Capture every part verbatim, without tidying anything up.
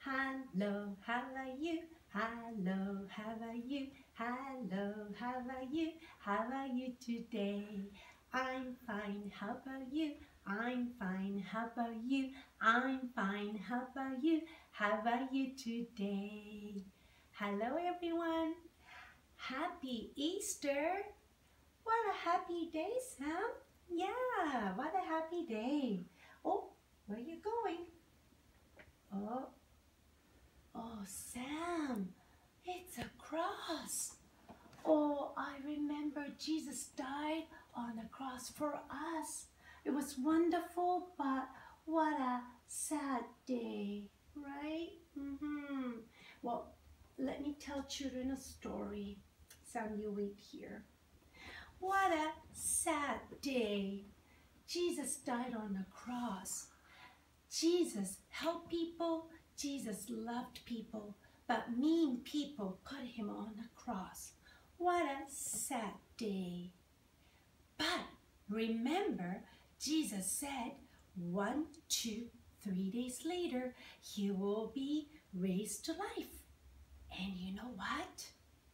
Hello, how are you? Hello, how are you? Hello, how are you? How are you today? I'm fine, how about you? I'm fine, how about you? I'm fine, how about you? How are you today? Hello everyone. Happy Easter. What a happy day, Sam. Yeah, what a happy day. Oh, where are you going? Oh, oh, Sam, it's a cross. Oh, I remember Jesus died on a cross for us. It was wonderful, but what a sad day, right? Mm-hmm. Well, let me tell children a story. Sam, you wait here. What a sad day. Jesus died on a cross. Jesus helped people. Jesus loved people. But mean people put him on a cross. What a sad day. But remember, Jesus said one, two, three days later, he will be raised to life. And you know what?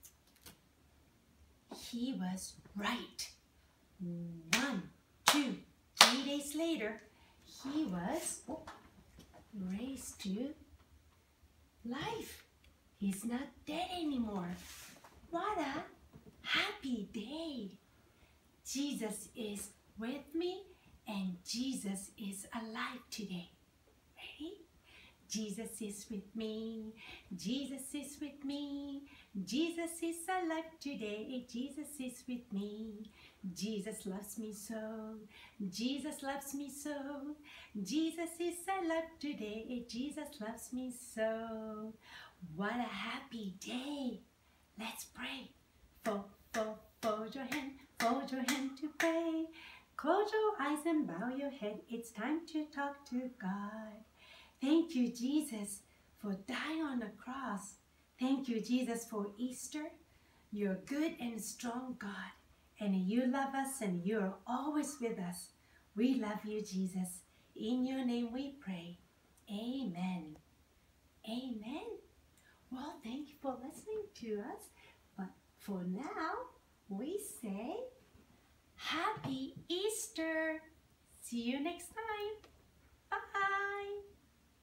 He was right. One, two, three days later, he was oh, raised to life. He's not dead anymore. What a happy day. Jesus is with me and Jesus is alive today. Ready? Jesus is with me. Jesus is with me. Jesus is alive today. Jesus is with me. Jesus loves me so. Jesus loves me so. Jesus is alive today. Jesus loves me so. What a happy day. Let's pray. Fold, fold, fold your hand. Fold your hand to pray. Close your eyes and bow your head. It's time to talk to God. Thank you, Jesus, for dying on the cross. Thank you, Jesus, for Easter. You're good and strong God, and you love us, and you're always with us. We love you, Jesus. In your name we pray. Amen. Amen. Well, thank you for listening to us. But for now, we say Happy Easter. See you next time.